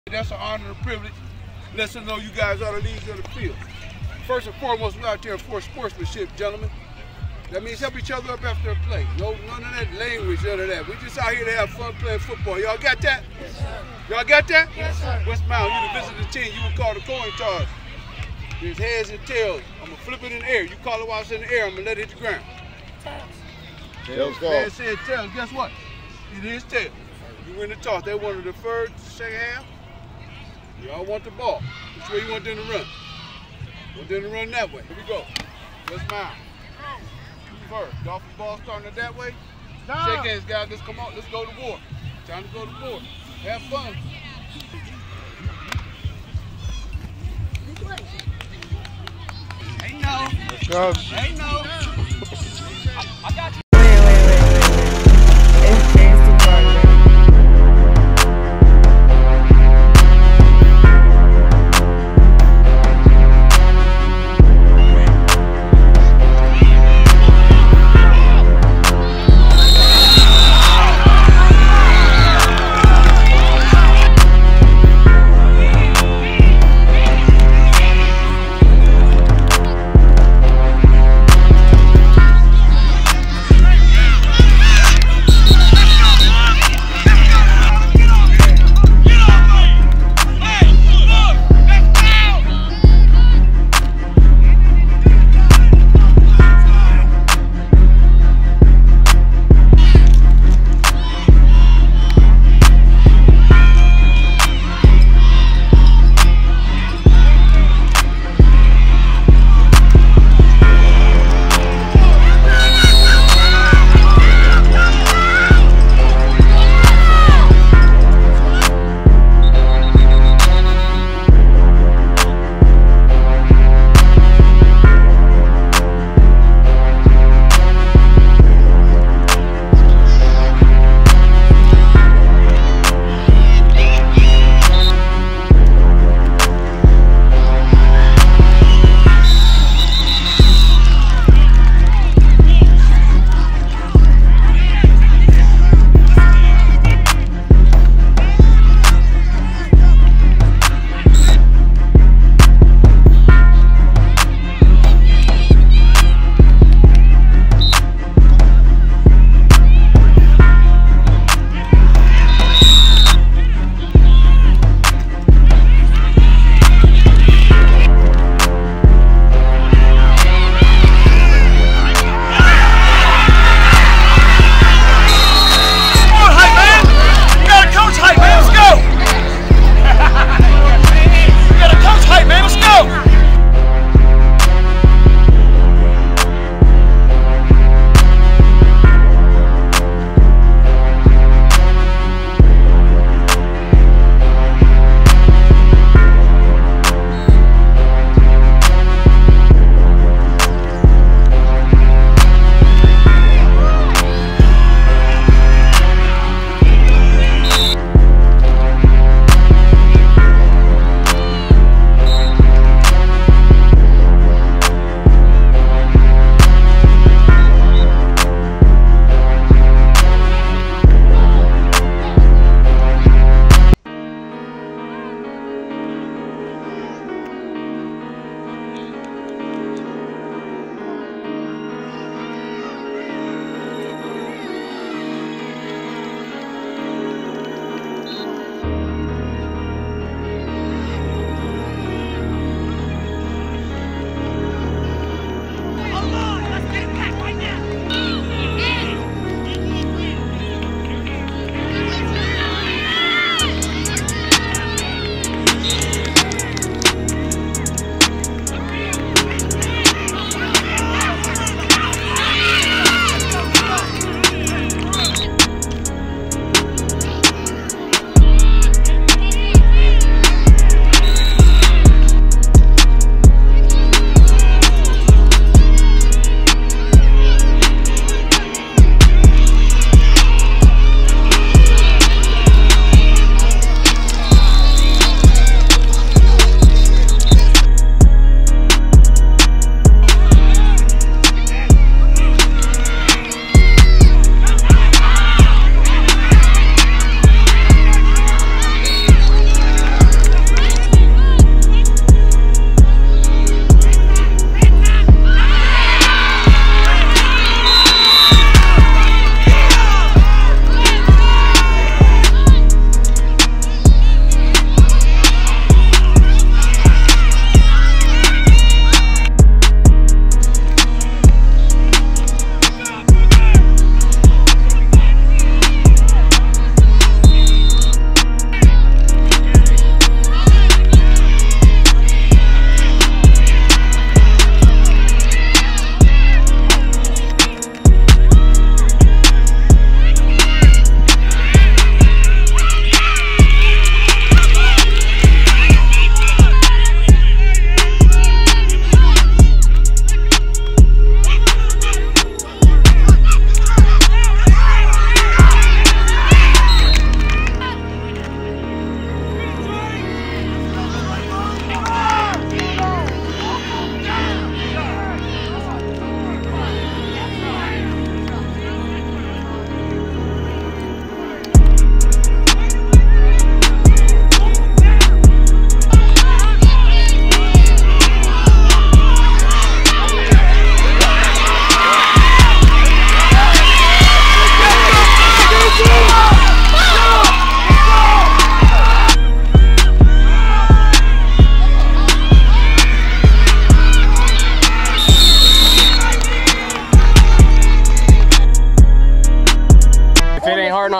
That's an honor and a privilege. Let us know you guys are the leaders of the field. First and foremost, we're out there for sportsmanship, gentlemen. That means help each other up after a play. No, none of that language, none of that. We just out here to have fun playing football. Y'all got that? Yes, sir. Y'all got that? Yes, sir. West Mound, you the visiting team. You would call the coin toss. There's heads and tails. I'm going to flip it in the air. You call it while it's in the air. I'm going to let it hit the ground. Tails. Man said tails. Guess what? It is tails. You win the toss. They wanted the third, second half. Y'all want the ball. Which way you want them to run? Want them to run that way. Here we go. West Mound. First. Dolphin ball starting that way. Shake hands, guys. Let's come on. Let's go to war. Time to go to war. Have fun. Ain't no. Let's go. Ain't no. I got you.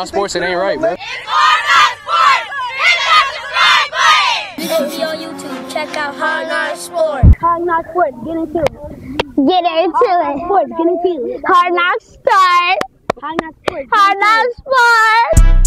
not sports, it ain't right, bro. It's Hard Knock Sports! Hit that subscribe button! You can be on YouTube. Check out Hard Knock Sports. Hard Knock Sports, get into it. Get into it. Sports, get into it. Hard Knock Sports. Hard Knock Sports. Hard Knock Sports.